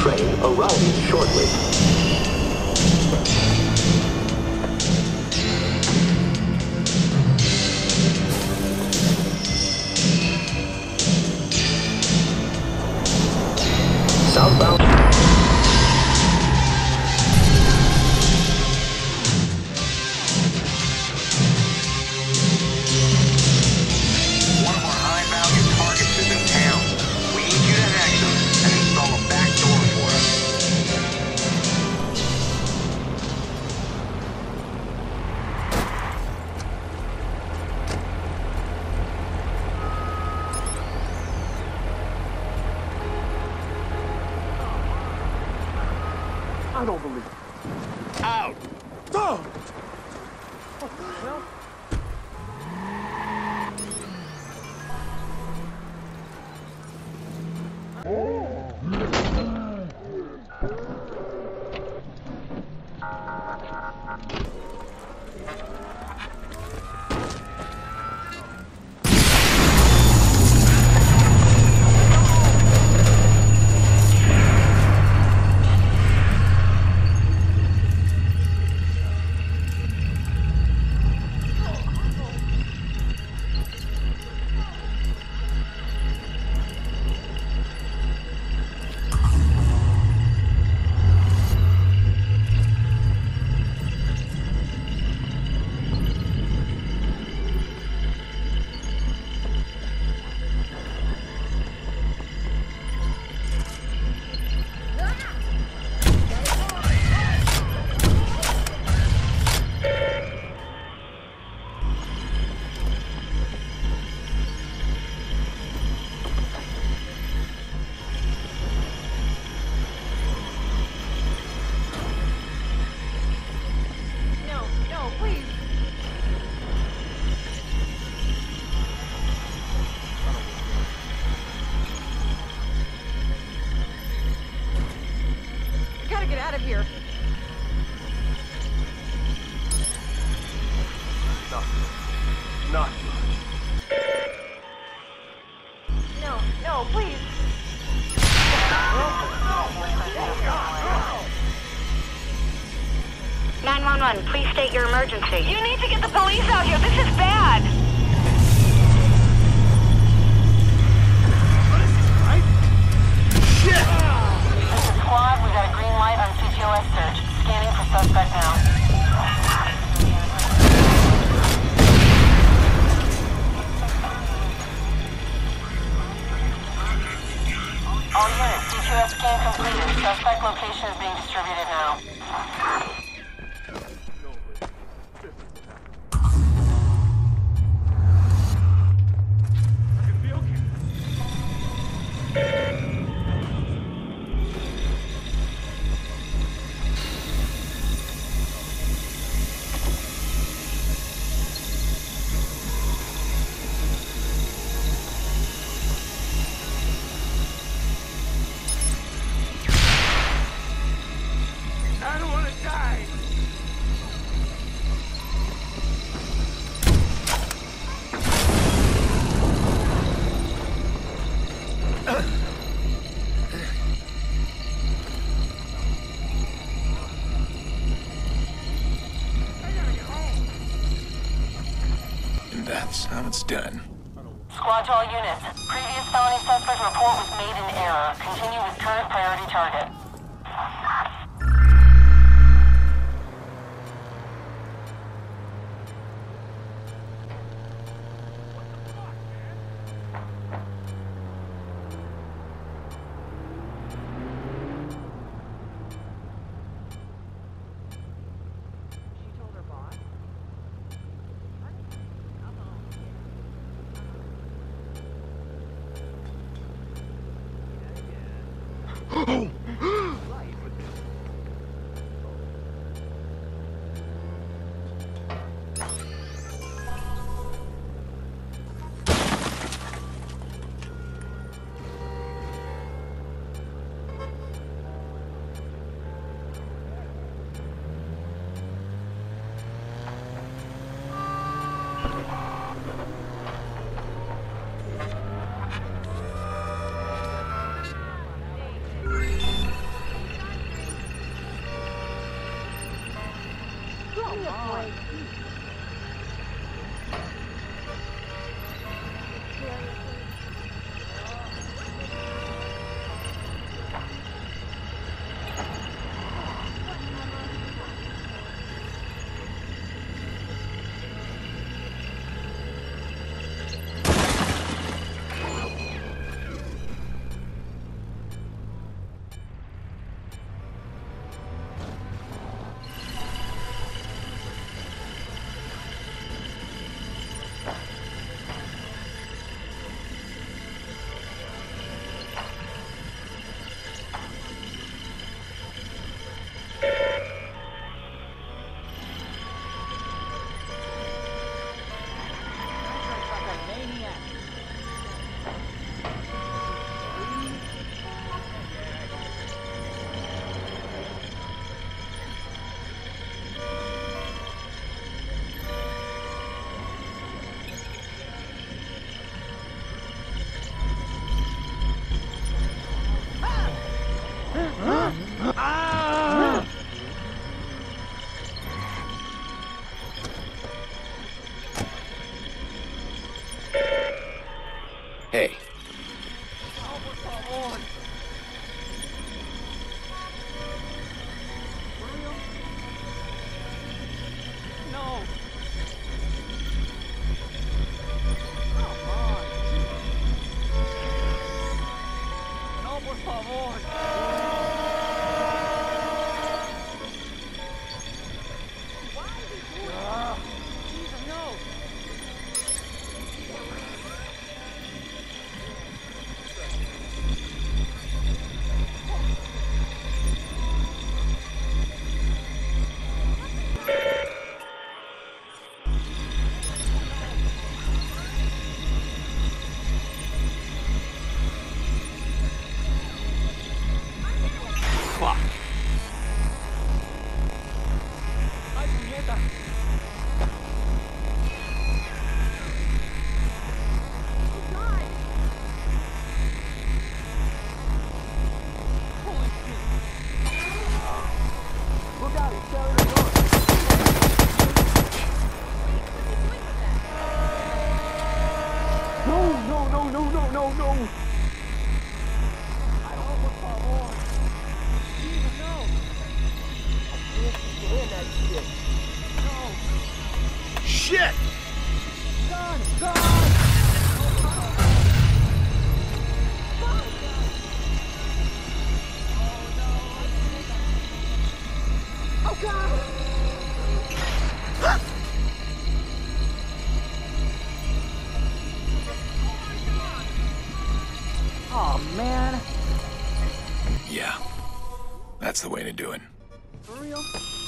train arriving shortly. Southbound. One of our high-value targets is in town. We need you to hack them and install a back door for us. I don't believe it. Out! Don't! What the hell? Get out of here. Not. No, please. No. 911, please state your emergency. You need to get the police out here. This is bad. Squad, we got a green light on CTOS search. Scanning for suspect now. All units, CTOS scan completed. Suspect location is being distributed now. That's how it's done. Squad to all units. Previous felony suspect report was made in error. Continue with current priority target. Hey, No. Come on. No, por favor. Jesus, no. fuck. Ay, puñeta. Holy shit. Look out, he's carrying a gun. No. I don't know, por favor. Jesus, no. Get in that shit. No. Shit! Gun! Oh, God! Oh, man. Yeah, that's the way to do it. For real?